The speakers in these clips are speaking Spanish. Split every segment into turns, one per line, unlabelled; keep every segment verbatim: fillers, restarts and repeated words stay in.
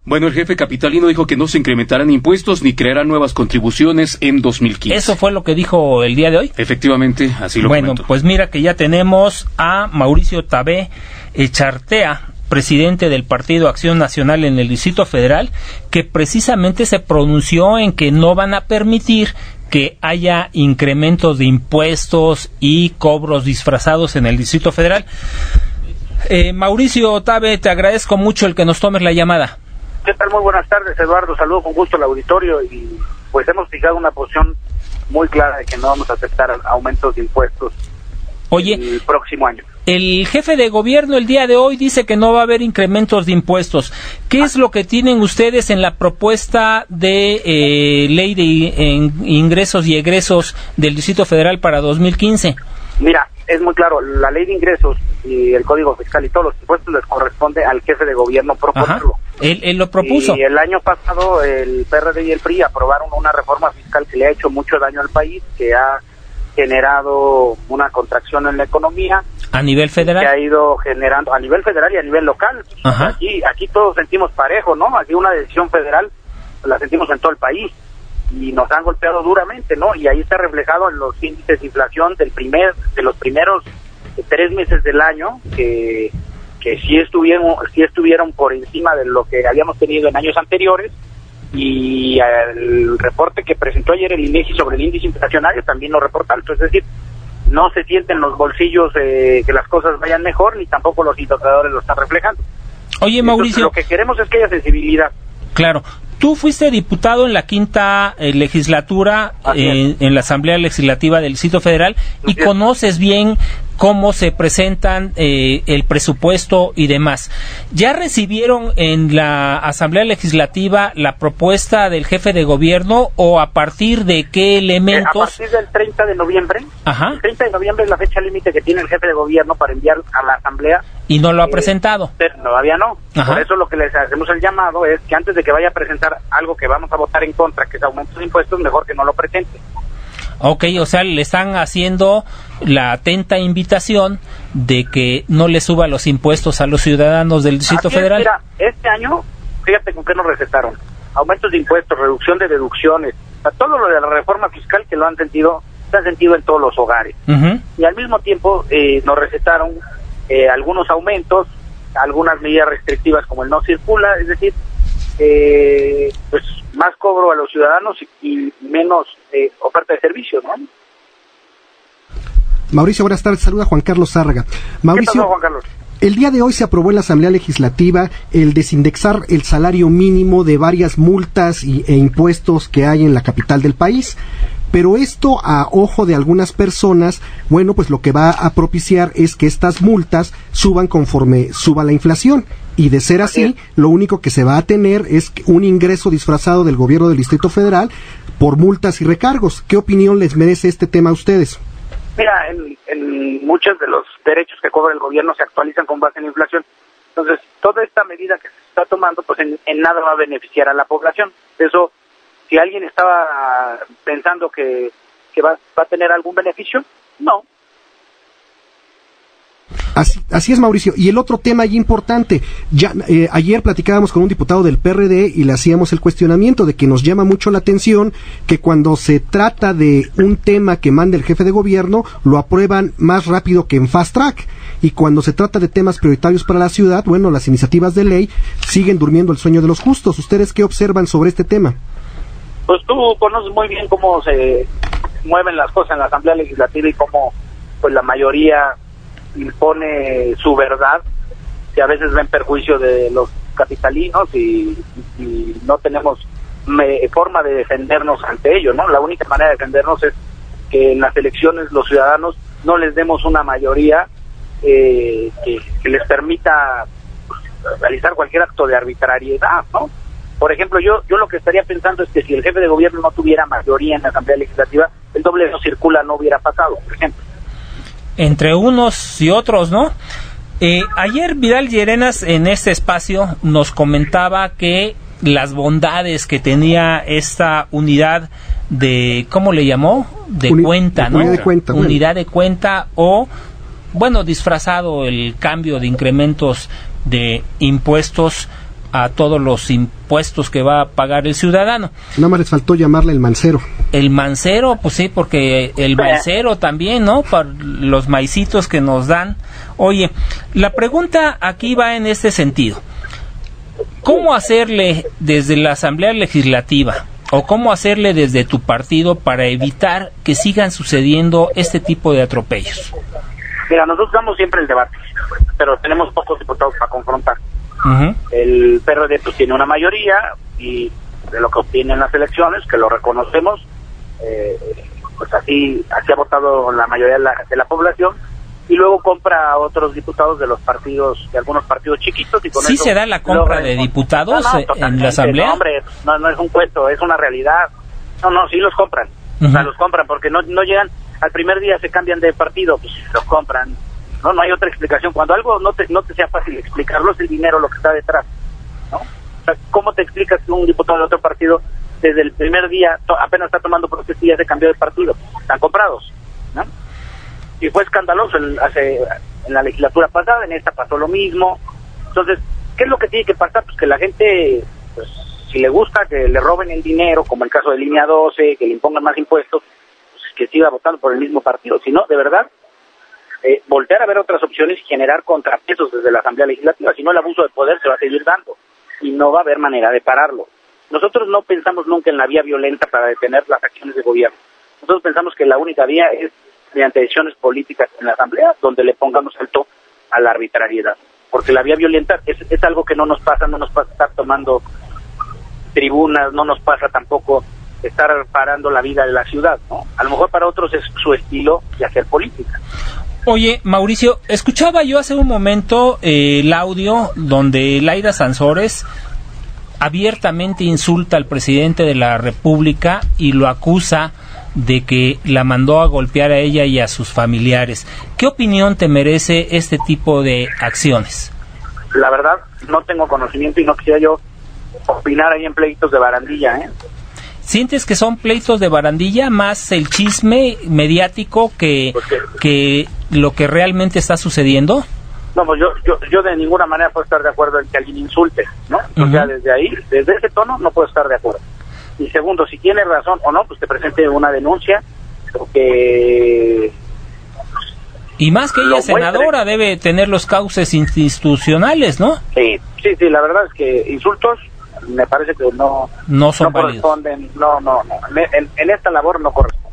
Bueno, el jefe capitalino dijo que no se incrementarán impuestos ni crearán nuevas contribuciones en dos mil quince.
¿Eso fue lo que dijo el día de hoy?
Efectivamente, así lo
bueno,
comentó.
Bueno, pues mira que ya tenemos a Mauricio Tabé Echartea, presidente del Partido Acción Nacional en el Distrito Federal, que precisamente se pronunció en que no van a permitir que haya incrementos de impuestos y cobros disfrazados en el Distrito Federal. Eh, Mauricio Tabé, te agradezco mucho el que nos tomes la llamada.
¿Qué tal? Muy buenas tardes, Eduardo. Saludo con gusto al auditorio y pues hemos fijado una posición muy clara de que no vamos a aceptar aumentos de impuestos
Oye,
el próximo año.
El jefe de gobierno el día de hoy dice que no va a haber incrementos de impuestos. ¿Qué es lo que tienen ustedes en la propuesta de eh, ley de en, ingresos y egresos del Distrito Federal para dos mil quince?
Mira, es muy claro, la ley de ingresos y el Código Fiscal y todos los impuestos les corresponde al jefe de gobierno proponerlo.
Él, él lo propuso.
Y el año pasado el P R D y el P R I aprobaron una reforma fiscal que le ha hecho mucho daño al país, que ha generado una contracción en la economía.
¿A nivel federal?
Que ha ido generando, a nivel federal y a nivel local.
Ajá.
Aquí aquí todos sentimos parejo, ¿no? Aquí una decisión federal la sentimos en todo el país y nos han golpeado duramente, ¿no? Y ahí está reflejado en los índices de inflación del primer de los primeros tres meses del año, que que sí estuvieron sí estuvieron por encima de lo que habíamos tenido en años anteriores, y el reporte que presentó ayer el INEGI sobre el índice inflacionario también lo reporta alto, es decir, no se sienten en los bolsillos eh, que las cosas vayan mejor, ni tampoco los indicadores lo están reflejando.
Oye, Mauricio,
entonces, lo que queremos es que haya sensibilidad.
Claro. Tú fuiste diputado en la quinta eh, legislatura, eh, en la Asamblea Legislativa del Distrito Federal, y
Así
conoces bien cómo se presentan eh, el presupuesto y demás. ¿Ya recibieron en la Asamblea Legislativa la propuesta del jefe de gobierno o a partir de qué elementos?
Eh, a partir del treinta de noviembre.
Ajá.
El treinta de noviembre es la fecha límite que tiene el jefe de gobierno para enviar a la Asamblea.
¿Y no lo ha
eh,
presentado?
Todavía no.
Ajá.
Por eso lo que les hacemos el llamado es que antes de que vaya a presentar algo que vamos a votar en contra, que es aumento de impuestos, mejor que no lo presente.
Ok, o sea, le están haciendo la atenta invitación de que no le suba los impuestos a los ciudadanos del Distrito
Así es,
Federal.
Mira, este año, fíjate con qué nos recetaron. Aumentos de impuestos, reducción de deducciones, o sea, todo lo de la reforma fiscal que lo han sentido, se han sentido en todos los hogares.
Uh-huh.
Y al mismo tiempo eh, nos recetaron eh, algunos aumentos, algunas medidas restrictivas como el no circula, es decir, eh, pues más cobro a los ciudadanos y, y menos eh, oferta de servicios, ¿no?
Mauricio, buenas tardes. Saluda Juan Carlos Zárraga. Mauricio,
¿qué pasó, Juan Carlos?
El día de hoy se aprobó en la Asamblea Legislativa el desindexar el salario mínimo de varias multas y, e impuestos que hay en la capital del país. Pero esto, a ojo de algunas personas, bueno, pues lo que va a propiciar es que estas multas suban conforme suba la inflación. Y de ser así, lo único que se va a tener es un ingreso disfrazado del gobierno del Distrito Federal por multas y recargos. ¿Qué opinión les merece este tema a ustedes?
Mira, en, en muchos de los derechos que cobra el gobierno se actualizan con base en la inflación. Entonces, toda esta medida que se está tomando, pues en, en nada va a beneficiar a la población. Eso, si alguien estaba pensando que, que va, va a tener algún beneficio, no.
Así, así es, Mauricio. Y el otro tema ahí importante, ya eh, ayer platicábamos con un diputado del P R D y le hacíamos el cuestionamiento de que nos llama mucho la atención que cuando se trata de un tema que manda el jefe de gobierno, lo aprueban más rápido que en fast track. Y cuando se trata de temas prioritarios para la ciudad, bueno, las iniciativas de ley siguen durmiendo el sueño de los justos. ¿Ustedes qué observan sobre este tema?
Pues tú conoces muy bien cómo se mueven las cosas en la Asamblea Legislativa y cómo pues la mayoría impone su verdad, que a veces va en perjuicio de los capitalinos y, y no tenemos me, forma de defendernos ante ello, ¿no? La única manera de defendernos es que en las elecciones los ciudadanos no les demos una mayoría eh, que, que les permita pues, realizar cualquier acto de arbitrariedad, ¿no? Por ejemplo, yo yo lo que estaría pensando es que si el jefe de gobierno no tuviera mayoría en la Asamblea Legislativa, el doble no circula no hubiera pasado, por ejemplo.
Entre unos y otros, ¿no? Eh, ayer Vidal Llerenas en este espacio nos comentaba que las bondades que tenía esta unidad de, ¿cómo le llamó? De Uni- cuenta, ¿no?
Unidad de cuenta.
Unidad de cuenta o, bueno, disfrazado el cambio de incrementos de impuestos a todos los impuestos que va a pagar el ciudadano.
Nada más les faltó llamarle el mancero.
El mancero, pues sí, porque el maicero también, ¿no? Para los maicitos que nos dan. Oye, la pregunta aquí va en este sentido. ¿Cómo hacerle desde la Asamblea Legislativa o cómo hacerle desde tu partido para evitar que sigan sucediendo este tipo de atropellos?
Mira, nosotros damos siempre el debate, pero tenemos pocos diputados para confrontar.
Uh-huh.
El P R D pues tiene una mayoría y de lo que obtiene en las elecciones, que lo reconocemos, eh, pues así así ha votado la mayoría de la, de la población, y luego compra a otros diputados de los partidos, de algunos partidos chiquitos. Y con
¿Sí
eso
se da la compra de diputados no, no, en la Asamblea?
No, hombre, no, no es un cuento, es una realidad. No, no, sí los compran. Uh-huh. O sea, los compran porque no, no llegan, al primer día se cambian de partido, pues los compran. No, no hay otra explicación. Cuando algo no te, no te sea fácil explicarlo, es el dinero lo que está detrás, ¿no? O sea, ¿cómo te explicas que un diputado de otro partido desde el primer día to, apenas está tomando protesta y ya se cambió de partido? Están comprados, ¿no? Y fue escandaloso el, hace, en la legislatura pasada, en esta pasó lo mismo. Entonces, ¿qué es lo que tiene que pasar? Pues que la gente, pues, si le gusta que le roben el dinero, como el caso de Línea doce, que le impongan más impuestos, pues que siga votando por el mismo partido. Si no, de verdad, eh, voltear a ver otras opciones y generar contrapesos desde la Asamblea Legislativa. Si no, el abuso de poder se va a seguir dando y no va a haber manera de pararlo. Nosotros no pensamos nunca en la vía violenta para detener las acciones de gobierno. Nosotros pensamos que la única vía es mediante decisiones políticas en la Asamblea, donde le pongamos alto a la arbitrariedad. Porque la vía violenta es, es algo que no nos pasa, no nos pasa estar tomando tribunas, no nos pasa tampoco estar parando la vida de la ciudad, ¿no? A lo mejor para otros es su estilo de hacer política.
Oye, Mauricio, escuchaba yo hace un momento eh, el audio donde Laida Sansores abiertamente insulta al presidente de la República y lo acusa de que la mandó a golpear a ella y a sus familiares. ¿Qué opinión te merece este tipo de acciones?
La verdad, no tengo conocimiento y no quisiera yo opinar ahí en pleitos de barandilla, ¿eh?
¿Sientes que son pleitos de barandilla más el chisme mediático que, que lo que realmente está sucediendo?
No, pues yo, yo, yo de ninguna manera puedo estar de acuerdo en que alguien insulte, ¿no? Uh-huh. O sea, desde ahí, desde ese tono, no puedo estar de acuerdo. Y segundo, si tiene razón o no, pues te presente una denuncia, porque...
Y más que ella es senadora, debe tener los cauces institucionales, ¿no?
Sí, sí, sí, la verdad es que insultos me parece que no,
no, son
no corresponden, no, no, no, en, en esta labor no corresponde.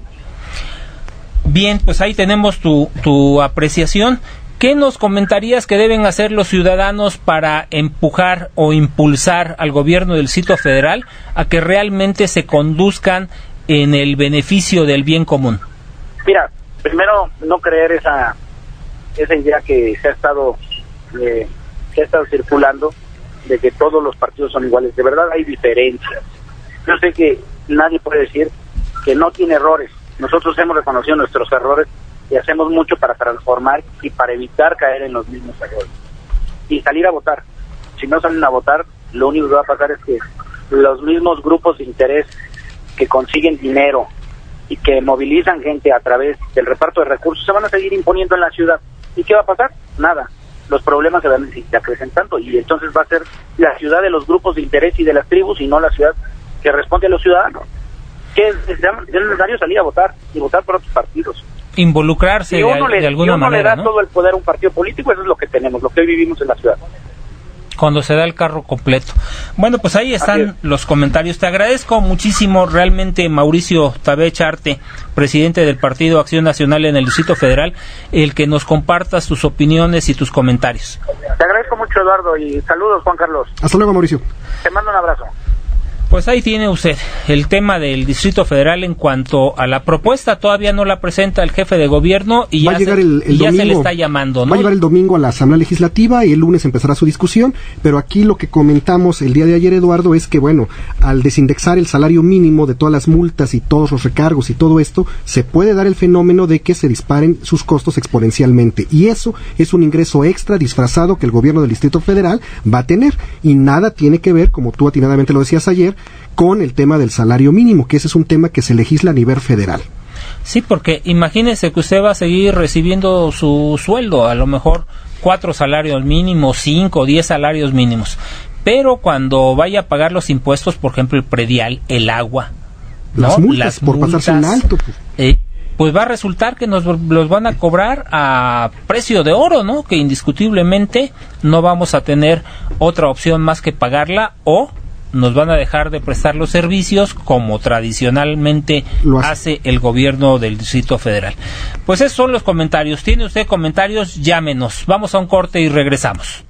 Bien, pues ahí tenemos tu, tu apreciación. ¿Qué nos comentarías que deben hacer los ciudadanos para empujar o impulsar al gobierno del Distrito Federal a que realmente se conduzcan en el beneficio del bien común?
Mira, primero no creer esa esa idea que se ha estado eh, se ha estado circulando de que todos los partidos son iguales. De verdad hay diferencias. Yo sé que nadie puede decir que no tiene errores. Nosotros hemos reconocido nuestros errores y hacemos mucho para transformar y para evitar caer en los mismos errores. Y salir a votar. Si no salen a votar, lo único que va a pasar es que los mismos grupos de interés que consiguen dinero y que movilizan gente a través del reparto de recursos se van a seguir imponiendo en la ciudad. ¿Y qué va a pasar? Nada. Los problemas se van a seguir acrecentando y entonces va a ser la ciudad de los grupos de interés y de las tribus y no la ciudad que responde a los ciudadanos. Que es, es necesario salir a votar y votar por otros partidos.
Involucrarse de,
le,
de alguna
uno
manera,
le da
¿no?
todo el poder a un partido político, eso es lo que tenemos, lo que hoy vivimos en la ciudad.
Cuando se da el carro completo. Bueno, pues ahí están los comentarios. Te agradezco muchísimo realmente, Mauricio Tabé Charte, presidente del Partido Acción Nacional en el Distrito Federal, el que nos compartas tus opiniones y tus comentarios.
Te agradezco mucho, Eduardo, y saludos, Juan Carlos.
Hasta luego, Mauricio.
Te mando un abrazo.
Pues ahí tiene usted el tema del Distrito Federal en cuanto a la propuesta. Todavía no la presenta el jefe de gobierno y, ya, se, el, el y ya domingo, se le está llamando, ¿no?
Va a llegar el domingo a la Asamblea Legislativa y el lunes empezará su discusión, pero aquí lo que comentamos el día de ayer, Eduardo, es que, bueno, al desindexar el salario mínimo de todas las multas y todos los recargos y todo esto, se puede dar el fenómeno de que se disparen sus costos exponencialmente, y eso es un ingreso extra disfrazado que el gobierno del Distrito Federal va a tener, y nada tiene que ver, como tú atinadamente lo decías ayer, con el tema del salario mínimo, que ese es un tema que se legisla a nivel federal.
Sí, porque imagínese que usted va a seguir recibiendo su sueldo, a lo mejor cuatro salarios mínimos, cinco, diez salarios mínimos, pero cuando vaya a pagar los impuestos, por ejemplo, el predial, el agua, ¿no?
Las multas,
Las
por
multas,
pasarse un alto. Pues.
Eh, pues va a resultar que nos los van a cobrar a precio de oro, ¿no? Que indiscutiblemente no vamos a tener otra opción más que pagarla, o nos van a dejar de prestar los servicios como tradicionalmente
Lo hace.
hace el gobierno del Distrito Federal. Pues esos son los comentarios. ¿Tiene usted comentarios? Llámenos. Vamos a un corte y regresamos.